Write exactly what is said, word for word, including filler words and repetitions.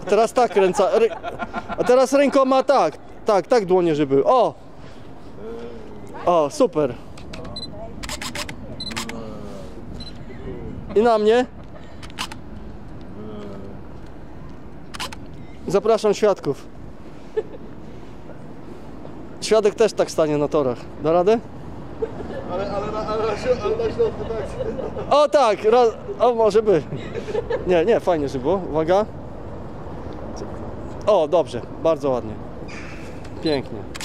teraz tak kręca. A teraz rękoma tak. Tak, tak dłonie, żeby. O! O, super. I na mnie. Zapraszam świadków. Świadek też tak stanie na torach. Da radę? Ale, ale, na, ale, na, ale na środku tak. O tak, raz, o może by. Nie, nie, fajnie, żeby było. Uwaga. O, dobrze, bardzo ładnie. Pięknie.